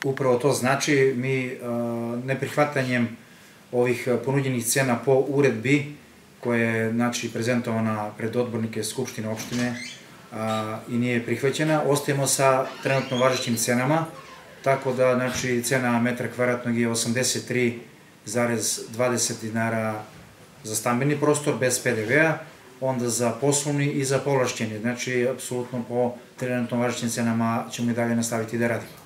Upravo to znači, mi neprihvatanjem ovih ponuđenih cena po uredbi koja je prezentovana pred odbornike Skupštine opštine i nije prihvaćena, ostajemo sa trenutno važećim cenama, tako da cena metra kvadratnog je 83,20 dinara za stambeni prostor bez PDV-a, onda za poslovni i za povlašćeni. Znači, apsolutno po trenutno važećim cenama ćemo i dalje nastaviti da radimo.